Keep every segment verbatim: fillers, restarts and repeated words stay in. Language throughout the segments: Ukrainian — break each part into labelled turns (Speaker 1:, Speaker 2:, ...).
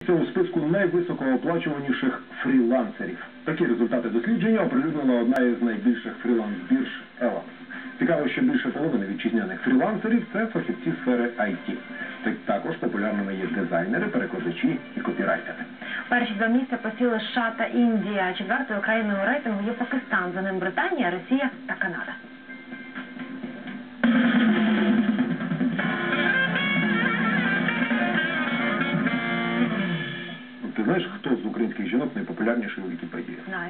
Speaker 1: У списку найвисокооплачуваніших фрілансерів. Такі результати дослідження оприлюднила одна із найбільших фріланс-бірж Елла. Цікаво, що більше половини вітчизняних фрілансерів – це фахівці сфери ай ті. Також популярними є дизайнери, перекладачі і копірайтери.
Speaker 2: Перші два місця посіли США та Індія. Четвертою країною у рейтингу є Пакистан, за ним Британія, Росія та Канада.
Speaker 1: Ти знаєш, хто з українських жінок найпопулярніший у Вікіпедії?
Speaker 2: Знаю.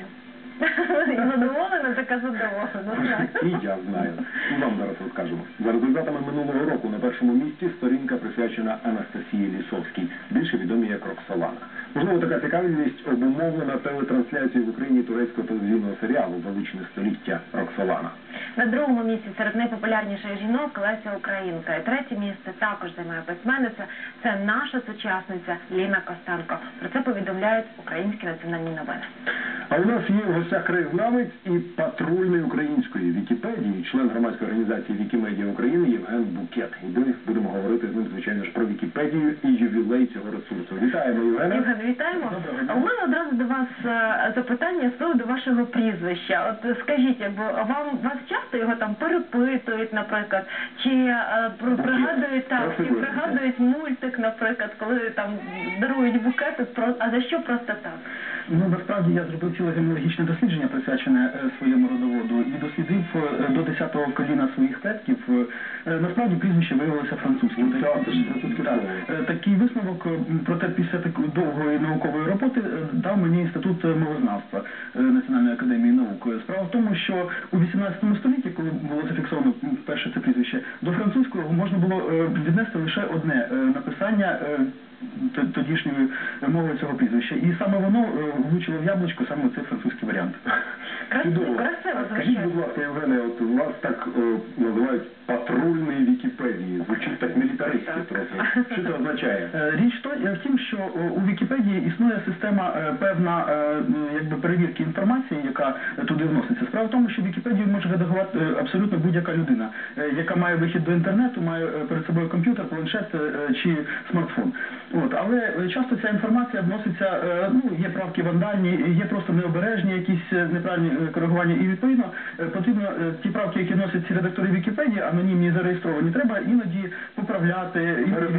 Speaker 2: І задоволена, така задоволена.
Speaker 1: І я знаю. І вам зараз розкажемо. За результатами минулого року на першому місці сторінка присвячена Анастасії Лісовській, більше відомій як Роксолана. Можливо, така цікавість обумовлена телетрансляцією в Україні турецького телевізійного серіалу «Величне століття Роксолана».
Speaker 2: На другому місці серед найпопулярніших жінок Леся Українка. І третє місце також займає письменниця. Це наша сучасниця Ліна Костенко. Про це повідомляють українські національні новини.
Speaker 1: А у нас є в гостях краєзнавець і патрульний української Вікіпедії, член громадської організації Вікімедія України Євген Букет. І ми будемо говорити з ним, звичайно ж, про Вікіпедію і ювілей цього ресурсу. Вітаємо, Євгене.
Speaker 2: Євген, вітаємо. А у мене одразу до вас запитання з приводу вашого прізвища. От скажіть, якби вам вас часто його там перепитують, наприклад, чи е, пригадують так, чи пригадують мультик, наприклад, коли там дарують букети, а за що просто так?
Speaker 3: Ну, насправді, я зробив ціле генеалогічне дослідження, присвячене е, своєму родоводу, і дослідив е, до десятого коліна своїх предків. Е, насправді, прізвище виявилося французьким. Так, е, такий висновок, проте після такої довгої наукової роботи е, дав мені Інститут мовознавства е, Національної академії наук. Справа в тому, що у вісімнадцятому столітті, коли було зафіксовано перше це прізвище, до французького можна було е, віднести лише одне е, написання е, тодішньої мови цього прізвища. І саме воно влучило в яблучко, саме цей французький варіант.
Speaker 2: Красиво, красиво.
Speaker 1: Скажіть, будь ласка, Євгене, от вас так о, називають патрульної Вікіпедії. Звучить так мілітаристськи трохи. Що це означає?
Speaker 3: Річ то, в тім, що у Вікіпедії існує система певна якби перевірки інформації, яка туди вноситься. Справа в тому, що Вікіпедію може редагувати абсолютно будь-яка людина, яка має вихід до інтернету, має перед собою комп'ютер, планшет чи смартфон. От, але часто ця інформація вноситься, ну, є правки вандальні, є просто необережні якісь неправильні коригування, і відповідно потрібно ті правки, які вносять ці редактори Вікіпедії, анонімні і зареєстровані, треба іноді поправляти.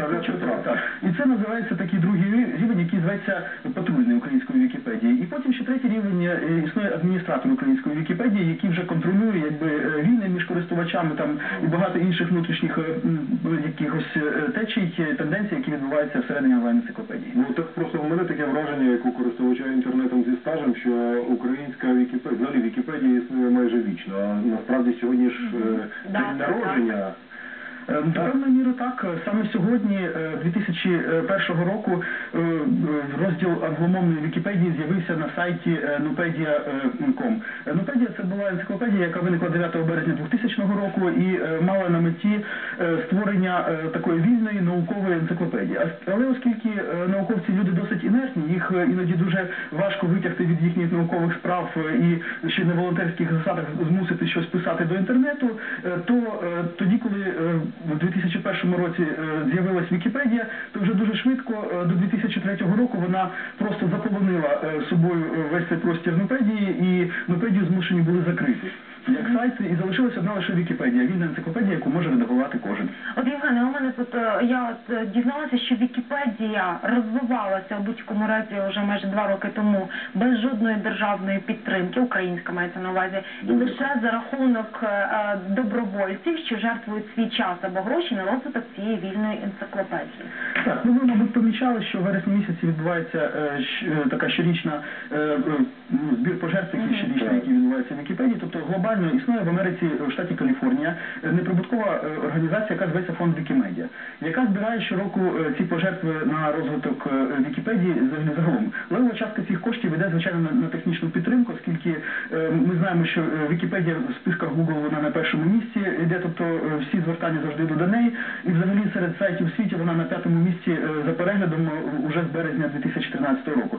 Speaker 3: І, і це називається такий другий рівень, який зветься патрульний української Вікіпедії. І потім ще третій рівень існує адміністратор української Вікіпедії, який вже контролює якби війни між користувачами там і багато інших внутрішніх якихось течій, тенденцій, які відбуваються всередині онлайн-енциклопедії.
Speaker 1: Ну так просто у мене таке враження, як у користувача інтернетом зі стажем, що українська Вікіпедія, взагалі Вікіпедія існує майже вічно, а насправді сьогодні ж е, день народження.
Speaker 3: До певної міри так. Саме сьогодні, дві тисячі першого року, розділ англомовної Вікіпедії з'явився на сайті нупедія крапка ком. Нупедія – це була енциклопедія, яка виникла дев'ятого березня двохтисячного року і мала на меті створення такої вільної наукової енциклопедії. Але оскільки науковці люди досить інертні, їх іноді дуже важко витягти від їхніх наукових справ і ще на волонтерських засадах змусити щось писати до інтернету, то тоді, коли в дві тисячі першому році з'явилась Вікіпедія, то вже дуже швидко, до дві тисячі третього року, вона просто заполонила собою весь цей простір Нупедії, і Нупедію змушені були закрити як сайт, і залишилася одна лише Вікіпедія, вільна енциклопедія, яку може редагувати кожен.
Speaker 2: От, Євгене, у мене тут, я от дізналася, що Вікіпедія розвивалася у будь-якому разі вже майже два роки тому без жодної державної підтримки, українська мається на увазі, і лише за рахунок е, добровольців, що жертвують свій час або гроші на розвиток цієї вільної енциклопедії.
Speaker 3: Так, ну ви, мабуть, помічали, що в вересні місяці відбувається е, щ, така щорічна е, е, збір пожертв, який щорічний, який відбувається в Вікіпедії, тобто глобально існує в Америці, в штаті Каліфорнія, неприбуткова організація, яка зветься фонд Вікімедія, яка збирає щороку ці пожертви на розвиток Вікіпедії загалом. Левова частка цих коштів йде, звичайно, на, на технічну підтримку, оскільки е, ми знаємо, що Вікіпедія в списках Google вона на першому місці йде, тобто всі звертання завжди до неї, і взагалі серед сайтів у світі вона на п'ятому місці за переглядом уже з березня дві тисячі тринадцятого року.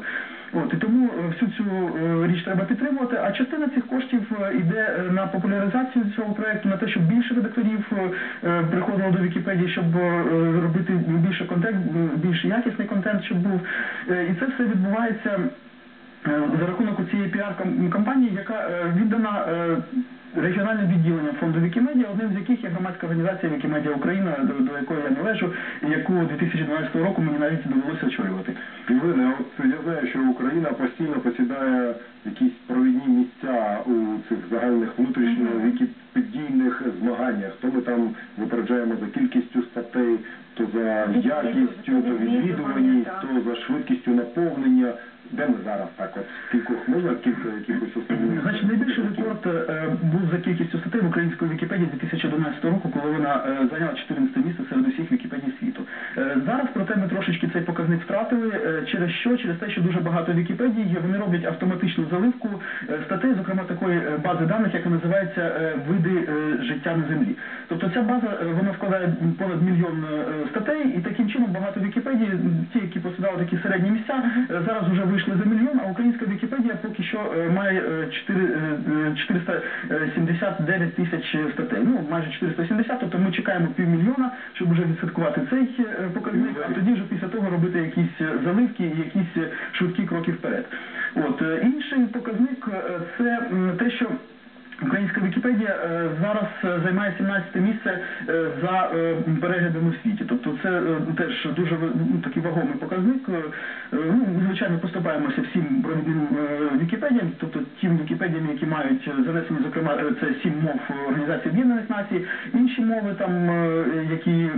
Speaker 3: От, і тому е, всю цю е, річ треба підтримувати, а частина цих коштів е, йде е, на популяризацію цього проєкту, на те, щоб більше редакторів е, приходило до Вікіпедії, щоб е, робити більше контент, більш якісний контент, щоб був. Е, і це все відбувається е, за рахунок цієї піар-кампанії, яка е, віддана е, регіональним відділенням фонду Вікімедія, одним з яких є громадська організація Вікімедія Україна, до, до якої я належу, яку дві тисячі дванадцятого року мені навіть довелося очолювати.
Speaker 1: Євгене, от я знаю, що Україна постійно посідає якісь провідні місця у цих загальних внутрішньо вікіпедійних змаганнях. То ми там випереджаємо за кількістю статей, то за якістю, то відвідуваність, то за швидкістю наповнення. Де ми зараз так от кількох, можна кілька якихось основних?
Speaker 3: Значить, найбільший рекорд е, був за кількістю статей в української Вікіпедії дві тисячі одинадцятого року, коли вона е, зайняла чотирнадцяте місце серед усіх Вікіпедій світу. Е, зараз, проте, ми трошечки цей показник втратили. Е, через що? Через те, що дуже багато Вікіпедій, вони роблять автоматичну заливку е, статей, зокрема такої е, бази даних, яка називається е, «Види е, життя на землі». Тобто ця база, е, вона вкладає понад мільйон е, статей, і таким чином багато Вікіпедій, ті, які посідали такі середні місця, е, зараз вже вийшли за мільйон, а українська Вікіпедія поки що е, має е, чотириста сімдесят дев'ять тисяч статей. Ну, майже чотириста сімдесят, тобто ми чекаємо півмільйона, щоб вже відсвяткувати цей е, показник, а тоді вже після того робити якісь заливки і якісь швидкі кроки вперед. От, е, інший показник е, це м, те, що українська Вікіпедія е, зараз е, займає сімнадцяте місце е, за е, переглядами в світі. Тобто це е, теж дуже ну, такий вагомий показник. Е, ну, звичайно, поступаємося всім провідним е, Вікіпедіям, тобто тим Вікіпедіям, які мають занесені, зокрема, е, це сім мов Організації Об'єднаних Націй, інші мови, там, е, які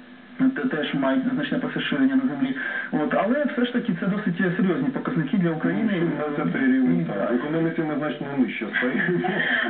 Speaker 3: теж мають значне поширення на землі. От, але все ж таки це досить серйозні показники для України.
Speaker 1: Це рівень, так. В економіці ми значно нижче стоїмо.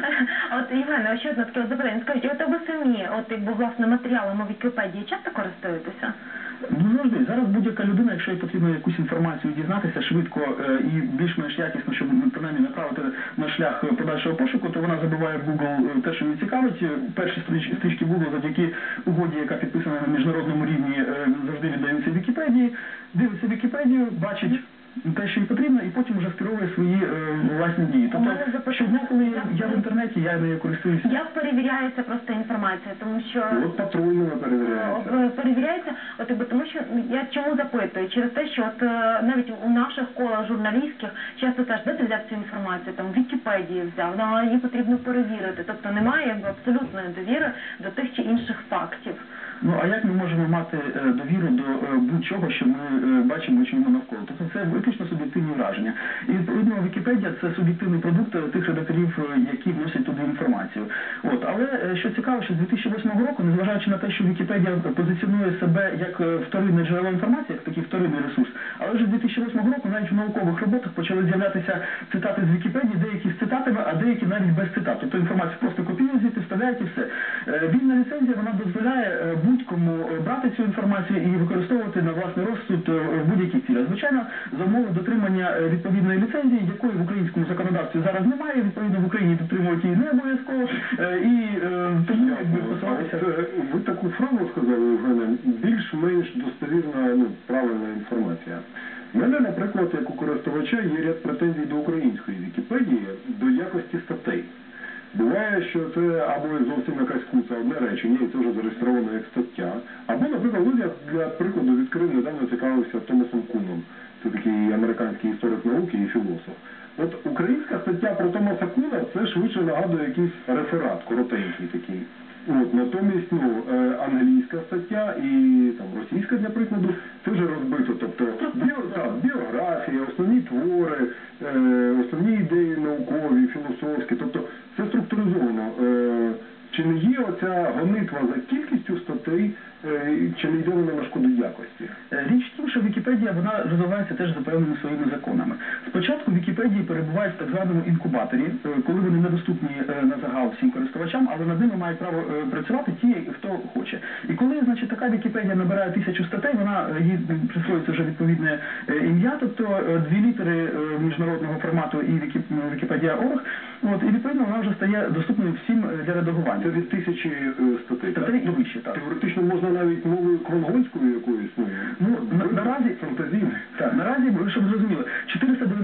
Speaker 2: От, Євгене, ще одне таке запитання. Скажіть, от ви самі, от якби, власне, матеріалами Вікіпедії часто користуєтеся?
Speaker 3: Ну, завжди. Зараз будь-яка людина, якщо їй потрібно якусь інформацію дізнатися швидко е, і більш-менш якісно, щоб принаймні направити на шлях подальшого пошуку, то вона забиває в Google те, що її цікавить. Перші стрічки, стрічки Google завдяки угоді, яка підписана на міжнародному рівні, е, завжди віддаються Вікіпедії. Дивиться Вікіпедію, бачить те, що їй потрібно, і потім вже скеровує свої е, власні дії. Тобто, щодня, коли я в інтернеті, я нею користуюся.
Speaker 2: Як перевіряється просто інформація? Тому що...
Speaker 1: От патрульно перевіряється.
Speaker 2: Е, Перевіряється, от, якби, тому що я чому запитую? Через те, що от, е, навіть у наших колах журналістських часто кажуть, де ти взяв цю інформацію, там, в Вікіпедії взяв, ну, але її потрібно перевірити. Тобто немає якби, абсолютної довіри до тих чи інших фактів.
Speaker 3: Ну, а як ми можемо мати е, довіру до е, будь-чого, що ми е, бачимо і чуємо навколо? Тобто це виключно суб'єктивні враження. І, відповідно, Вікіпедія – це суб'єктивний продукт тих редакторів, які вносять туди інформацію. От, але, е, що цікаво, що з дві тисячі восьмого року, незважаючи на те, що Вікіпедія позиціонує себе як вторинне джерело інформації, як такий вторинний ресурс, але вже з дві тисячі восьмого року навіть в наукових роботах почали з'являтися цитати з Вікіпедії, деякі з цитатами, а деякі навіть без цитат. Тобто інформацію просто копіюють звідти, вставляють і все. Е, вільна ліцензія, вона дозволяє е, будь-кому брати цю інформацію і використовувати на власний розсуд в будь-які цілі. Звичайно, за умови дотримання відповідної ліцензії, якої в українському законодавстві зараз немає, відповідно в Україні дотримувати її не обов'язково, і тому якби посилатися...
Speaker 1: Ви таку фразу сказали, Євгене, більш-менш достовірна, ну, правильна інформація. У мене, наприклад, як у користувача є ряд претензій до української Вікіпедії, до якості статей. Буває, що це або зовсім якась куца, одне речення, і це вже зареєстровано як стаття. Або, наприклад, я для прикладу відкрив, недавно цікавився Томасом Куном. Це такий американський історик науки і філософ. От українська стаття про Томаса Куна, це швидше нагадує якийсь реферат, коротенький такий. От, натомість, ну, англійська стаття і там, російська, для прикладу, це вже розбито. Тобто біо, так, біографія, основні твори, е, основні ідеї наукові, філософські. Тобто це структуризовано. Е, чи не є оця гонитва за кількістю статей, е, чи не йде вона на шкоду якості?
Speaker 3: Річ в тім, що Вікіпедія, вона розвивається теж за певними своїми законами. Спочатку Вікіпедії перебувають в так званому інкубаторі, коли вони недоступні на загал всім користувачам, але над ними мають право працювати ті, хто хоче. І коли, значить, така Вікіпедія набирає тисячу статей, вона, їй присвоюється вже відповідне ім'я, тобто дві літери міжнародного формату і Вікіпедія точка орг, от, і відповідно вона вже стає доступною всім для редагування.
Speaker 1: Це від тисячі статей,
Speaker 3: статей і вище, так.
Speaker 1: Теоретично можна навіть мовою квангольською якоюсь, ну,
Speaker 3: ну на, наразі,
Speaker 1: фантазійною.
Speaker 3: Так, наразі, щоб зрозуміло, чотириста дев'яносто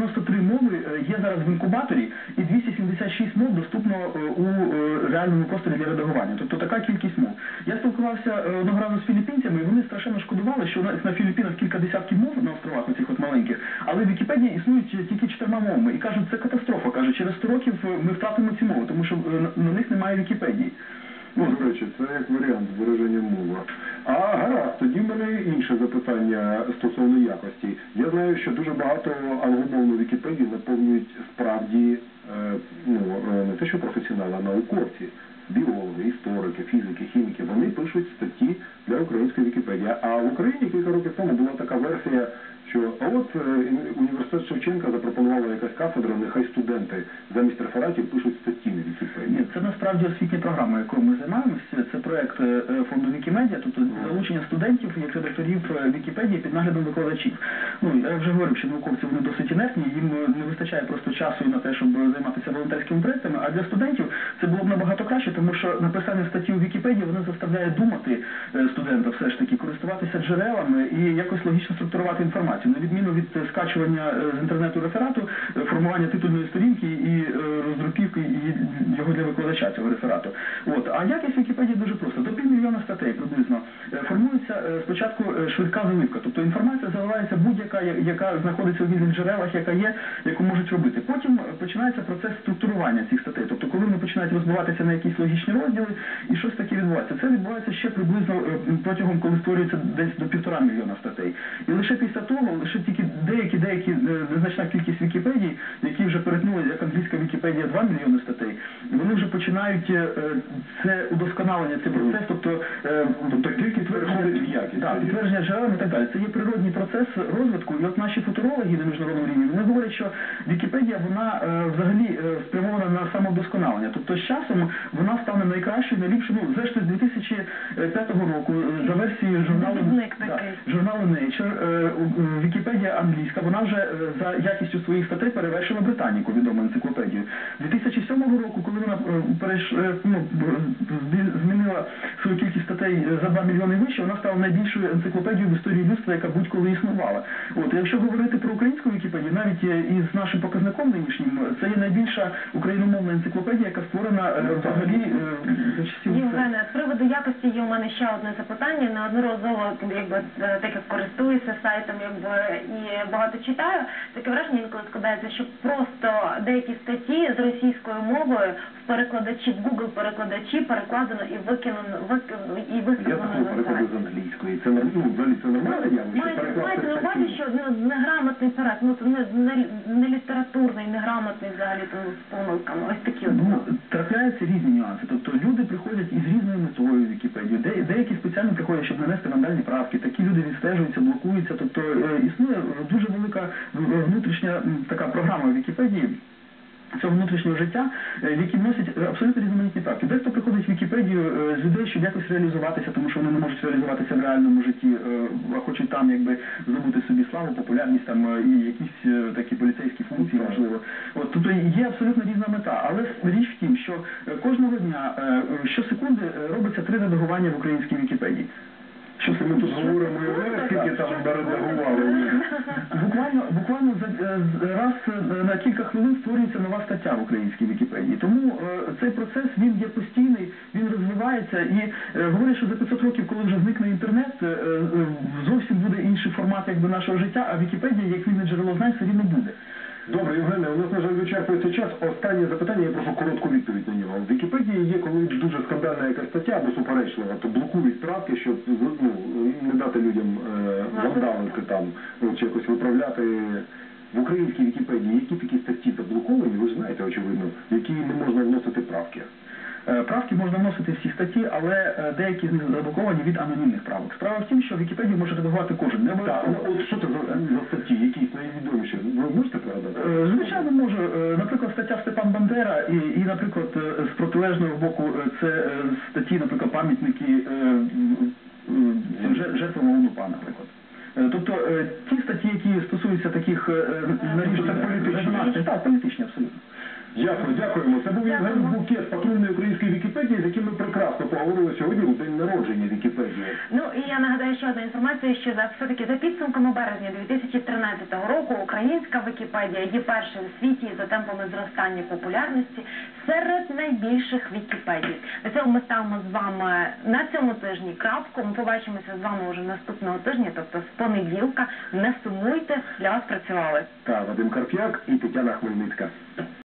Speaker 3: зараз в інкубаторі, і двісті сімдесят шість мов доступно е, у е, реальному просторі для редагування. Тобто така кількість мов. Я спілкувався е, одного разу з філіппінцями, і вони страшенно шкодували, що на, на Філіппінах кілька десятків мов на островах оцих от маленьких, але в Вікіпедії існують тільки чотирма мовами. І кажуть, це катастрофа. Кажуть, через сто років ми втратимо ці мови, тому що е, на, на них немає Вікіпедії.
Speaker 1: Ну, до речі, це як варіант вираження мови. А гаразд, тоді в мене інше запитання стосовно якості. Я знаю, що дуже багато англомовну Вікіпедію наповнюють справді, е, ну, не те, що професіонали, а науковці. Біологи, історики, фізики, хіміки, вони пишуть статті для української Вікіпедії. А в Україні кілька років тому була така версія, що а от е, університет Шевченка запропонувала якась кафедра, нехай студенти замість рефератів пишуть статті на Вікіпедії.
Speaker 3: Ні, це насправді освітня програма, якою ми займаємося. Це проект е, фонду Вікімедіа, тобто залучення студентів як редакторів Вікіпедії під наглядом викладачів. Ну, я вже говорив, що науковці вони досить інертні, їм не вистачає просто часу на те, щоб займатися волонтерськими проектами, а для студентів це було б набагато краще, тому що написання статті у Вікіпедії воно заставляє думати е, студента все ж таки, користуватися джерелами і якось логічно структурувати інформацію. На відміну від скачування з інтернету реферату, формування титульної сторінки і роздруківки його для викладача цього реферату. От. А якість Вікіпедії дуже просто. До півмільйона статей приблизно формується спочатку швидка заливка. Тобто інформація заливається будь-яка, яка знаходиться у вільних джерелах, яка є, яку можуть робити. Потім починається процес структурування цих статей. Тобто коли вони починають розбиватися на якісь логічні розділи і щось таке відбувається. Це відбувається ще приблизно протягом, коли створюється десь до півтора мільйона статей. І лише після того, лише тільки деякі-деякі незначна кількість Вікіпедій, які вже перетнули, як англійська Вікіпедія, два мільйони статей, вони вже починають е, це удосконалення, цей процес, тобто, е, тобто тільки підтвердження, так, підтвердження джерелами і так далі. Це є природній процес розвитку, і от наші футурологи на міжнародному рівні, вони говорять, що Вікіпедія, вона е, взагалі е, спрямована на самовдосконалення. Тобто з часом вона стане найкращою, найліпшою, ну, зрештою, з дві тисячі п'ятого року, за версією журналу, да, журналу Nature, е, Вікіпедія англійська, вона вже за якістю своїх статей перевершила Британіку, відому енциклопедію. дві тисячі сьомого року, коли вона переш, ну, змінила свою кількість статей за два мільйони вище, вона стала найбільшою енциклопедією в історії людства, яка будь-коли існувала. От, якщо говорити про українську Вікіпедію, навіть із нашим показником нинішнім, це є найбільша україномовна енциклопедія, яка створена взагалі за часів.
Speaker 2: Євгене, з приводу якості є у мене ще одне запитання. Неодноразово, якби, так як користуюся сайтом, якби, і багато читаю, таке враження інколи складається, що просто деякі статті з російською мовою в перекладачі, в Google-перекладачі перекладено і викинено, викинено і виставлено
Speaker 1: на сайт. Я перекладу з англійської. Це, ну, взагалі, це нормально явище?
Speaker 2: Мається на увазі, що ну, неграмотний переклад, ну, не, не, не літературний, неграмотний взагалі, тому з помилками, ось такі от.
Speaker 3: Ну, трапляються різні нюанси. Тобто люди приходять із різною метою в Вікіпедію. Де, деякі спеціально приходять, щоб нанести вандальні правки. Такі люди відстежуються, блокуються. Тобто е, існує дуже велика внутрішня така програма в Вікіпедії цього внутрішнього життя, які вносять абсолютно різноманітні правки. Дехто приходить в Вікіпедію з людей, щоб якось реалізуватися, тому що вони не можуть реалізуватися в реальному житті, а хочуть там якби здобути собі славу, популярність там і якісь такі поліцейські функції, можливо. От, тобто є абсолютно різна мета, але річ в тім, що кожного дня, щосекунди робиться три редагування в українській Вікіпедії.
Speaker 1: Що ми тут говоримо, скільки там редагували?
Speaker 3: Буквально, буквально за, раз на кілька хвилин створюється нова стаття в українській Вікіпедії. Тому е, цей процес, він є постійний, він розвивається і е, говорять, що за п'ятсот років, коли вже зникне інтернет, е, е, зовсім буде інший формат якби нашого життя, а Вікіпедія, як вільне джерело знань, все рівно буде.
Speaker 1: Добре, Євгене, у нас, на жаль, вичерпується час. Останнє запитання, я прошу коротку відповідь на нього. В Вікіпедії є, коли дуже скандальна якась стаття або суперечлива, то блокують правки, щоб, ну, не дати людям е, вандалити там, чи якось виправляти. В українській Вікіпедії які такі статті заблоковані, ви ж знаєте, очевидно, в які не можна вносити правки?
Speaker 3: Правки можна вносити всі статті, але деякі з них заблоковані від анонімних правок. Справа в тім, що Вікіпедію може редагувати кожен. Не
Speaker 1: так, от що це за, за статті, якісь найвідоміші? Ви можете пригадати?
Speaker 3: Звичайно, можу. Наприклад, стаття Степан Бандера і, і, наприклад, з протилежного боку це статті, наприклад, пам'ятники жертвам ОУН-УПА, наприклад. Тобто ті статті, які стосуються таких наріжних,
Speaker 1: політичні.
Speaker 3: Так, політичні, абсолютно.
Speaker 1: Ясно, дякуємо. Це був Євген
Speaker 2: Дякуємо.
Speaker 1: Букет, патрульної української Вікіпедії, з яким ми прекрасно поговорили сьогодні у день народження Вікіпедії.
Speaker 2: Ну і я нагадаю ще одну інформацію, що за все-таки за підсумками березня дві тисячі тринадцятого року українська Вікіпедія є першою у світі за темпами зростання популярності серед найбільших Вікіпедій. На цьому ми ставимо з вами на цьому тижні крапку. Ми побачимося з вами вже наступного тижня, тобто з понеділка. Не сумуйте, для вас працювали
Speaker 1: Та Вадим Карп'як і Тетяна Хмельницька.